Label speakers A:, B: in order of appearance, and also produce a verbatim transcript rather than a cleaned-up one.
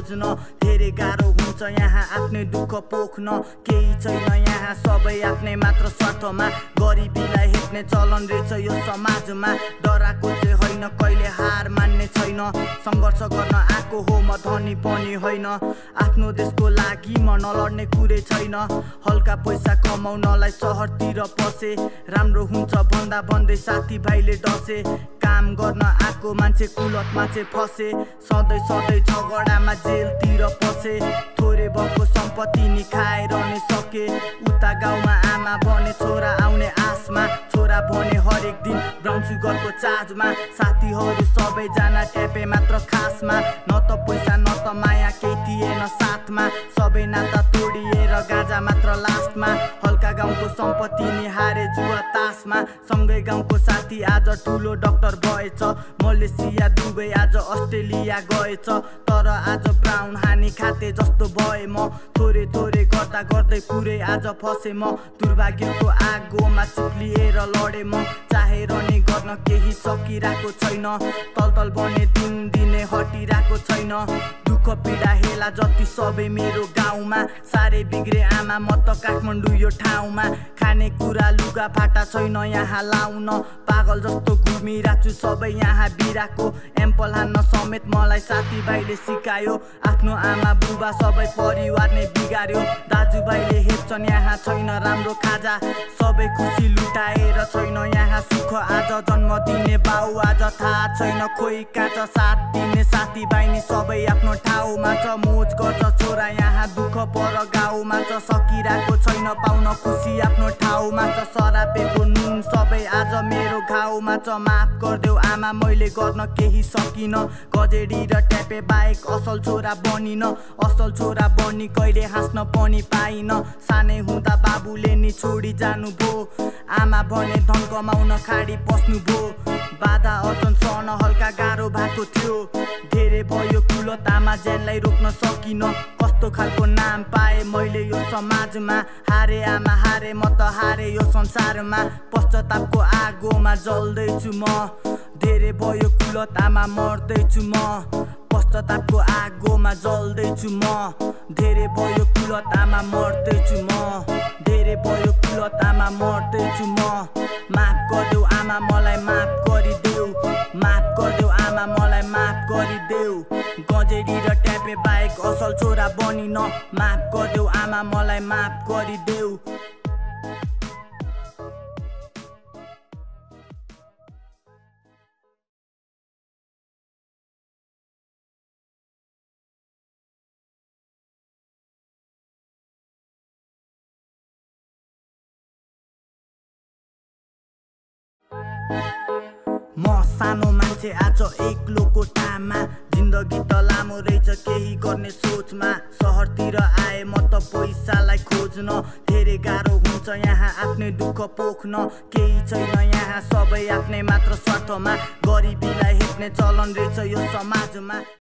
A: खोज्न धेरै गाह्रो हुन्छ यहाँ आफ्नै दुःख पोख्न केही छैन यहाँ सबै आफ्नै मात्र स्वार्थमा गरिबीलाई हेप्ने चलन रहेछ यो समाजमा डराको चाहिँ होइन कहिले हार मान्ने छैन सङ्घर्ष गर्न आएको हो म धनी पनि होइन आफ्नो देशको लागि म नलड्ने कुरै छैन हल्का पैसा कमाउनलाई सहरतिर पसे राम्रो हुन्छ भन्दा भन्दै साथीभाइले डसे काम गर्न आएको मान्छे कुलतमा चाहिँ फसे सधैँ सधैँ झगडामा जेलतिर पसे थोरै भएको सम्पत्ति नि खाएर नै सके उता गाउँमा आमा भने छोरा आउने आसमा छोरा भने हरेक दिन ब्राउन सुगरको चार्जमा साथीहरू सबैजना ट्यापे मात्र खासमा न त पैसा न त माया केही थिएन साथमा सबै नाता तोडिएर गाजा मात्र लास्टमा हल्का गाउँको सम्पत्ति नि हारे जुवा तासमा सँगै गाउँको साथी आज ठुलो डाक्टर भएछ मलेसिया दुबई आज अस्ट्रेलिया गएछ तर आज ब्राउन हानी खाते जस्तो भए म थोरै थोरै गर्दा गर्दै पुरै आज फसे म दुर्भाग्यको आगोमा चिप्लिएर लडे म चाहेर नि गर्न केही सकिरहेको छैन तलतल बने दिन दिने हटिरहेको छैन दुःख पीडा हेला जति सबै मेरो गाउँमा साह्रै बिग्रे आमा म त काठमाडौँ यो ठाउँमा खाने कुरा लुगा फाटा छैन यहाँ लाउन पागल जस्तो घुमिरहेछु सबै यहाँ बिराको एम्पल हान्न समेत मलाई साथीभाइले सिकायो आफ्नो आमा बुबा सबै परिवार नै बिगार्यो दाजुभाइले हेप्छन् यहाँ छैन राम्रो खाजा सबै खुसी लुटाएर छैन यहाँ सुख आज जन्म दिने बाउ आज थाहा छैन खोइ काँच साथ दिने साथीभाइ नि सबै आफ्नो ठाउँमा छ मोज गर्छ छोरा यहाँ दुःख पर गाउँमा छ सकिरहेको छैन पाउन खुसी आफ्नो ठाउँमा छ सरापेको नुन सबै आज मेरो घाउमा छ माफ गरिदेऊ आमा मैले गर्न केही सकिन गजेडी र ट्यापे बाहेक असल छोरा बनिन असल छोरा बनी कहिले हाँस्न पनि पाइन सानै हुँदा बाबुले नि छोडी जानु भो आमा भने धन कमाउन खाडी पस्नु भो बाधा अर्जन सहन हल्का गाह्रो भएको थियो धेरै भयो कुलत आमा ज्यानलाई रोक्न सकिन कस्तो खालको नाम पाए मैले यो समाजमा हारे आमा हारे म त हारे यो संसारमा पश्चातापको आगोमा जल्दैछु म धेरै भयो कुलत आमा मर्दैछु म पश्चातापको आगोमा जल्दैछु म धेरै भयो कुलत आमा मर्दैछु म धेरै भयो कुलत आमा मर्दैछु म माफ गरिदेऊ आमा मलाई माफ गरिदेऊ माफ गरिदेऊ आमा मलाई माफ गरिदेऊ गजेडी र ट्यापे बाहेक असल छोरा बनिन माफ गरिदेऊ आमा मलाई माफ गरिदेऊ म सानो मान्छे आज एक्लोको टामा जिन्दगी त लामो रहेछ केही गर्ने सोचमा सहरतिर आए म त पैसालाई खोज्न धेरै गाह्रो हुन्छ यहाँ आफ्नै दुःख पोख्न केही छैन यहाँ सबै आफ्नै मात्र स्वार्थमा गरिबीलाई हेप्ने चलन रहेछ यो समाजमा।